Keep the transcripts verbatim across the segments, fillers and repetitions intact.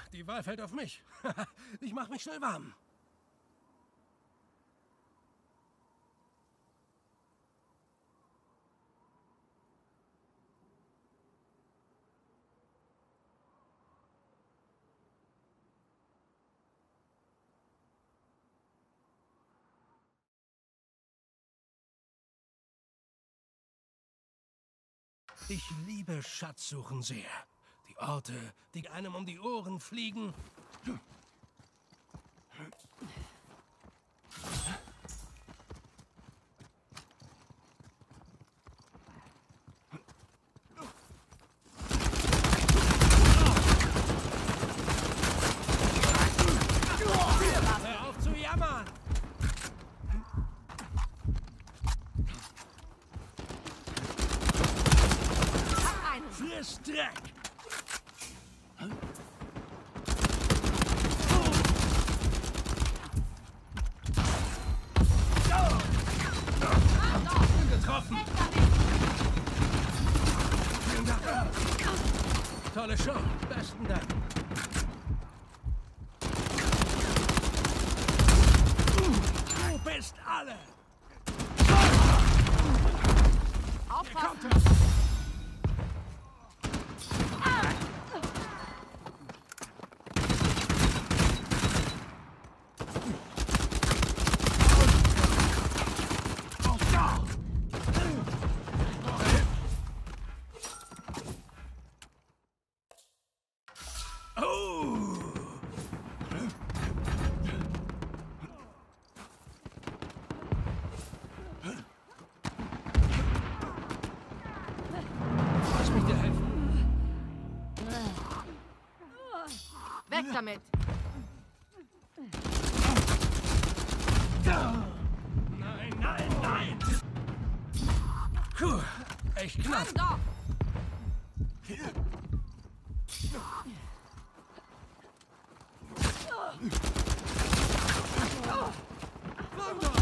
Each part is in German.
die Wahl fällt auf mich. Ich mach mich schnell warm. Ich liebe Schatzsuchen sehr. Die Orte, die einem um die Ohren fliegen. Hör auf zu jammern! Friss Dreck! Getroffen! Vielen Dank! Tolle Show! Besten Dank! Du bist alle! Aufpassen! Weg damit! Nein, nein, nein! Puh, echt knapp. Komm doch! Komm doch!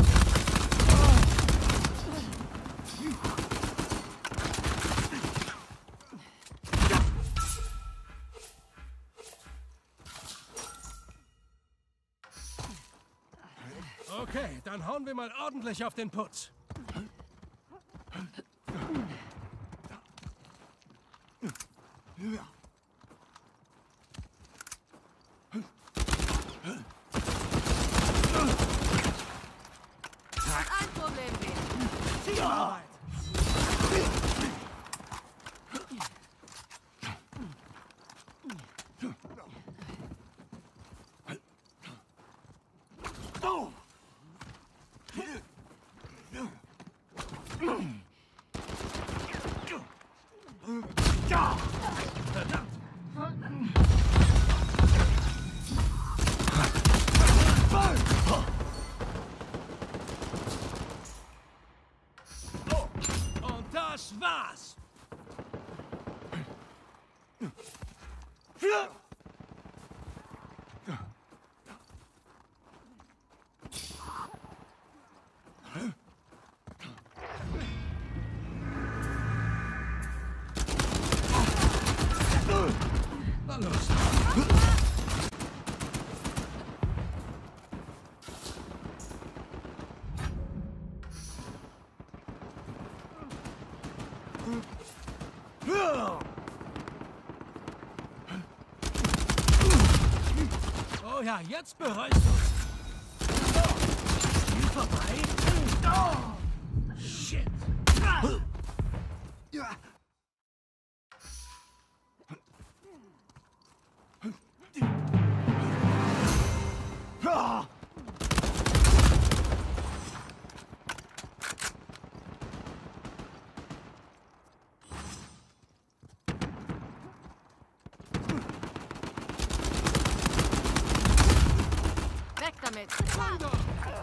Okay, dann hauen wir mal ordentlich auf den Putz. Ein Problem mehr. Teamarbeit! Verdammt! Und das war's! Na los! Oh ja, jetzt bereust du's. Spiel vorbei? Oh, shit! Weg damit! Komm doch!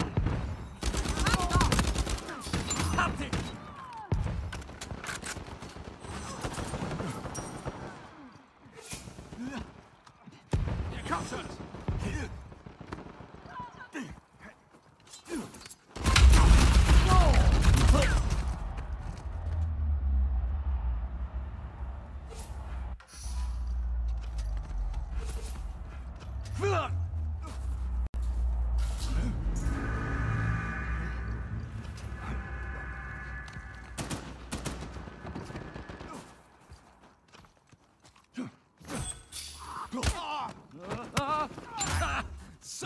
Hab dich! Hier kommt es!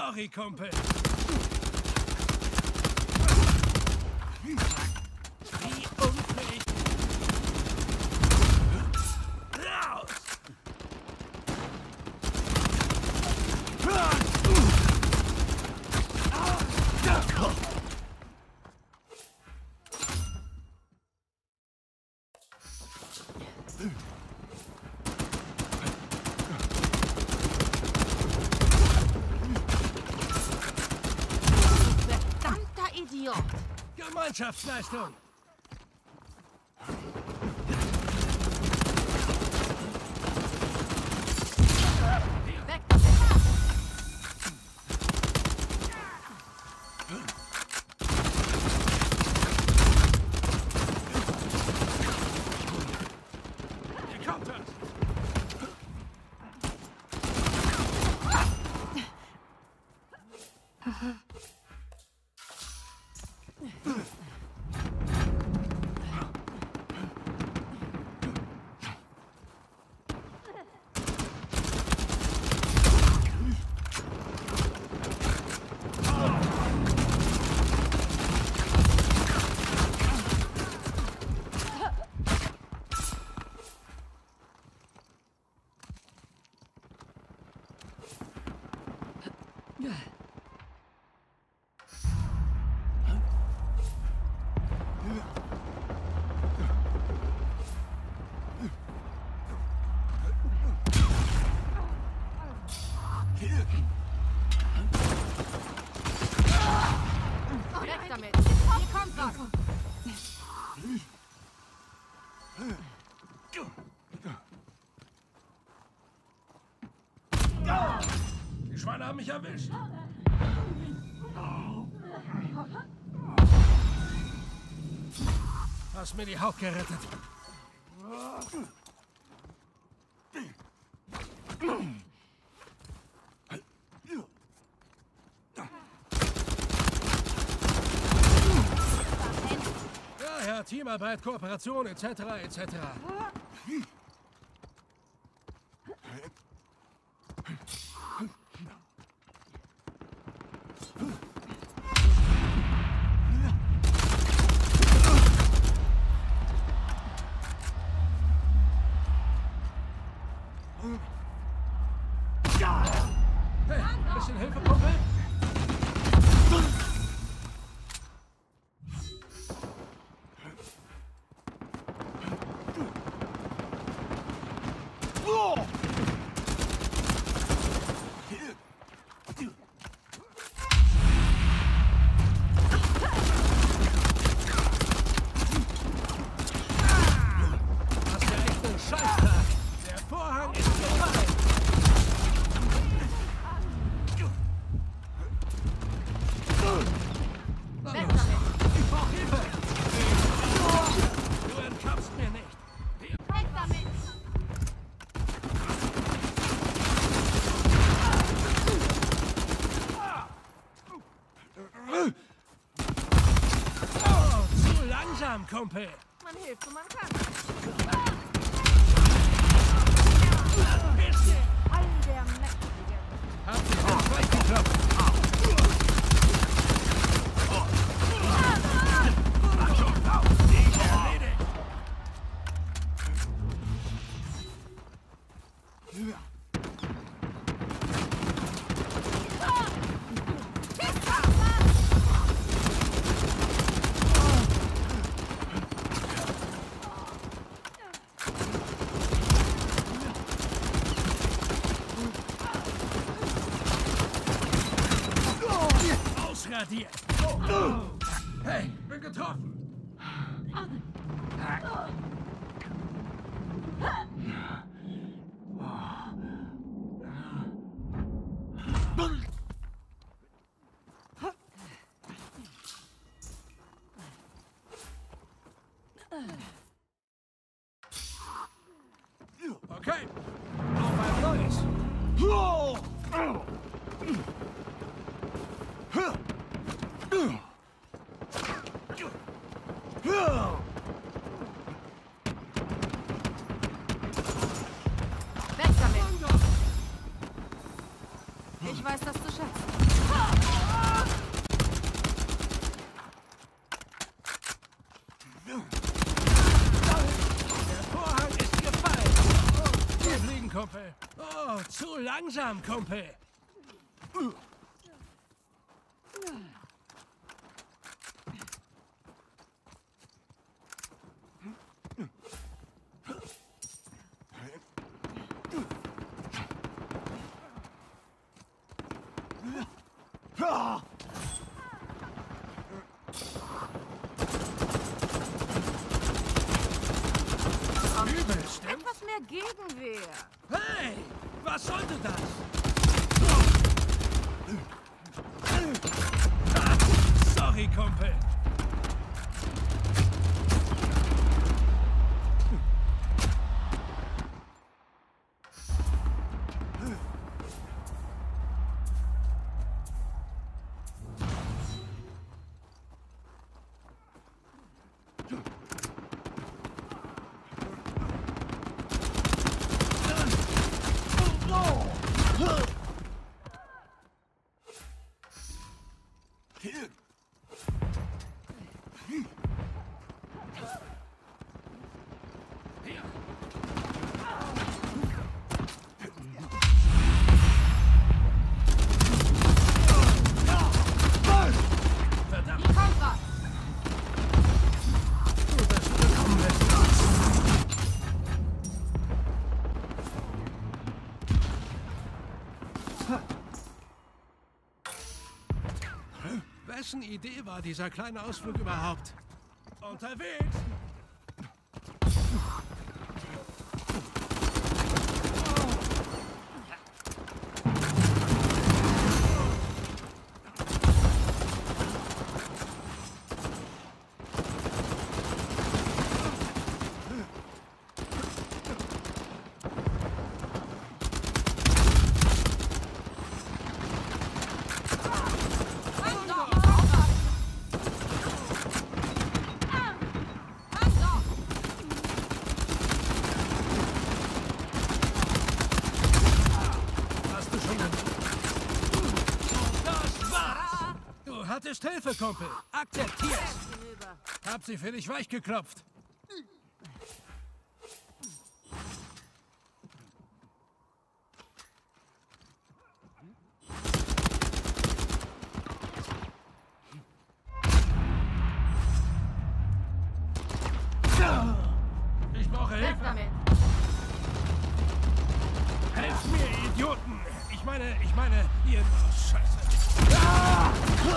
Sorry, Kumpel. Wie unfähig. Raus! Verdammter Idiot! Gemeinschaftsleistung. Weg damit! Hier kommt er. Weg damit! Hier kommt was! Die Schweine haben mich erwischt. Hast mir die Haut gerettet. Ja, ja, Teamarbeit, Kooperation, et cetera, et cetera. Hey, ein bisschen Hilfe, Kumpel? Hast ja echt einen Scheißtag. Der Vorhang ist vorbei. Weg damit! Ich brauch Hilfe. Du entkommst mir nicht. Weg damit! Oh, zu langsam, Kumpel. Man hilft, wo man kann. Bitte. Allen der Mächtigen. Hab dich nicht weggeklopft. Ich erledigt. Ausradiert. Hey, bin getroffen. Okay, auf ein neues. Weg damit! Ich weiß das zu schätzen. langsam, Kumpel. Etwas mehr Gegenwehr. Hey, was sollte das? Ah, sorry, Kumpel. Wessen Idee war dieser kleine Ausflug überhaupt? Unterwegs! Hattest Hilfe, Kumpel. Akzeptier's. Hab sie für dich weichgeklopft. Ich brauche Hilfe. Helft mir, Idioten. Ich meine, ich meine, ihr... Oh, Scheiße. Ah!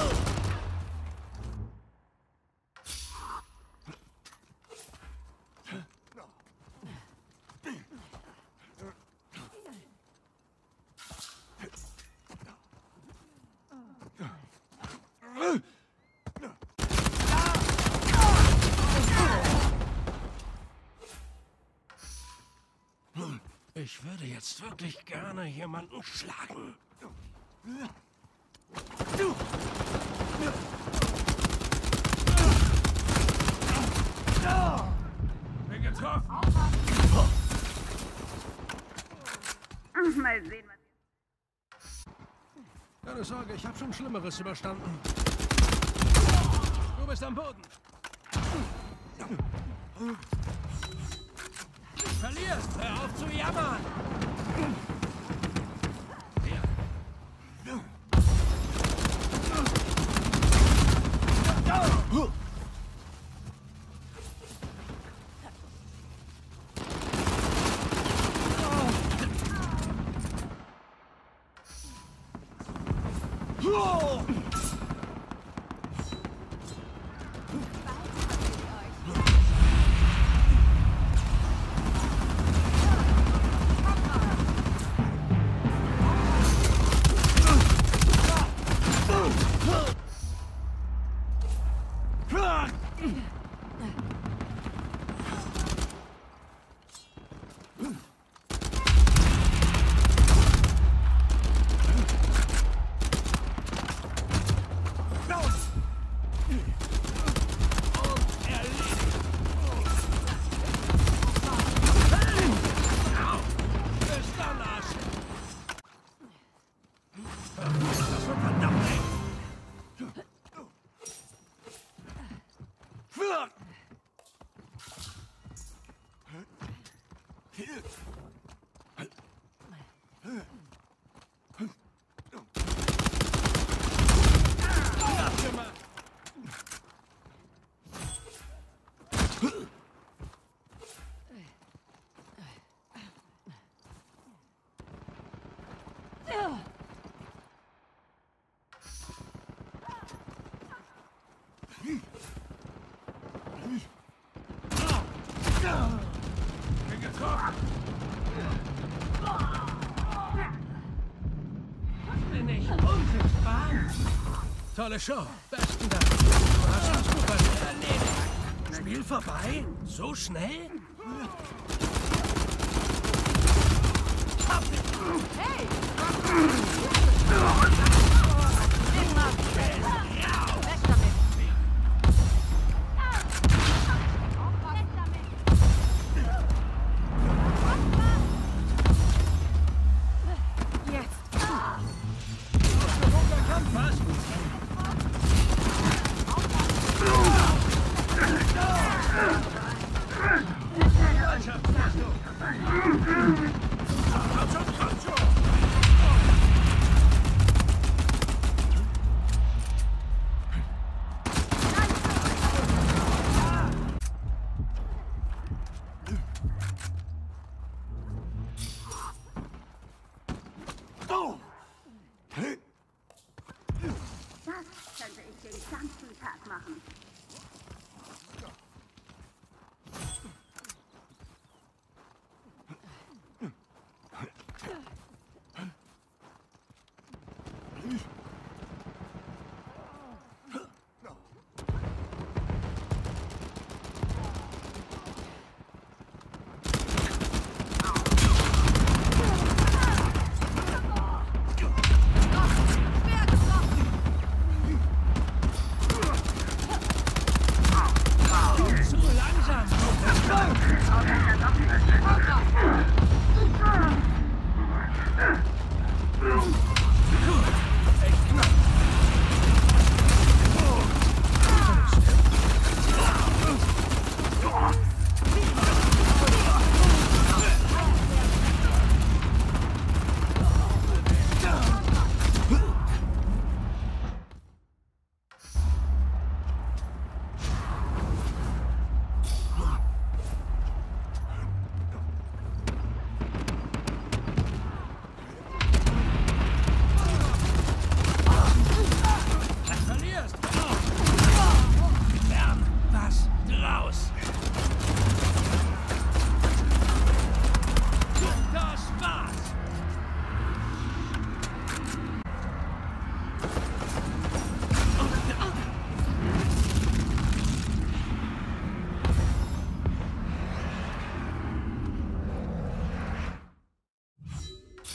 Ich würde jetzt wirklich gerne jemanden schlagen. Du! Bin getroffen! Mal sehen, was... Keine Sorge, ich habe schon Schlimmeres überstanden. Du bist am Boden. Verlierst, hör auf zu jammern! Hier. Bin getroffen. Bin ich unsichtbar? Tolle Show. Besten Dank. Du hast uns super schnell erledigt. Spiel vorbei? So schnell? Hey! Das könnte ich den ganzen Tag machen.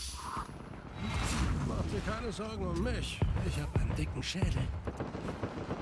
Keine Sorgen um mich. Ich habe einen dicken Schädel.